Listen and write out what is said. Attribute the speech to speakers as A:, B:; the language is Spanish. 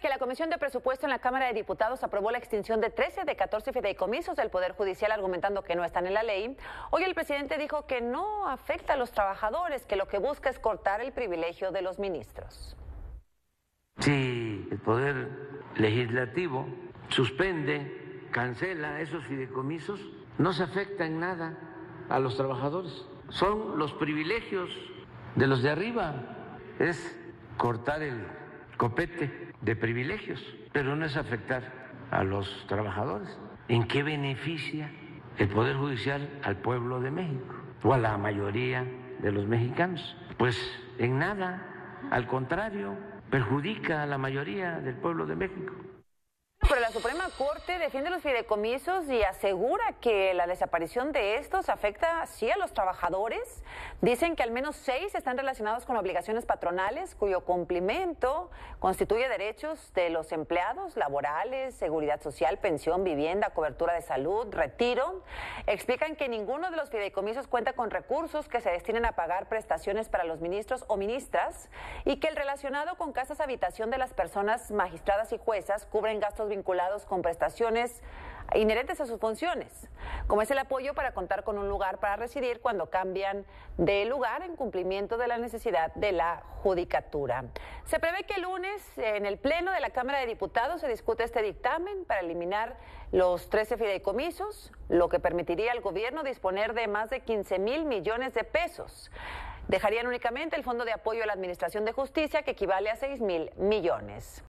A: que la Comisión de Presupuesto en la Cámara de Diputados aprobó la extinción de 13 de 14 fideicomisos del Poder Judicial, argumentando que no están en la ley. Hoy el presidente dijo que no afecta a los trabajadores, que lo que busca es cortar el privilegio de los ministros.
B: Si el Poder Legislativo suspende, cancela esos fideicomisos, no se afecta en nada a los trabajadores. Son los privilegios de los de arriba, es cortar el copete de privilegios, pero no es afectar a los trabajadores. ¿En qué beneficia el Poder Judicial al pueblo de México o a la mayoría de los mexicanos? Pues en nada, al contrario, perjudica a la mayoría del pueblo de México.
A: Pero la Suprema Corte defiende los fideicomisos y asegura que la desaparición de estos afecta sí a los trabajadores. Dicen que al menos 6 están relacionados con obligaciones patronales cuyo cumplimiento constituye derechos de los empleados laborales, seguridad social, pensión, vivienda, cobertura de salud, retiro. Explican que ninguno de los fideicomisos cuenta con recursos que se destinen a pagar prestaciones para los ministros o ministras y que el relacionado con casas habitación de las personas magistradas y juezas cubren gastos vinculados con prestaciones inherentes a sus funciones, como es el apoyo para contar con un lugar para residir cuando cambian de lugar en cumplimiento de la necesidad de la judicatura. Se prevé que el lunes en el Pleno de la Cámara de Diputados se discute este dictamen para eliminar los 13 fideicomisos, lo que permitiría al gobierno disponer de más de 15,000 millones de pesos. Dejarían únicamente el Fondo de Apoyo a la Administración de Justicia, que equivale a 6,000 millones.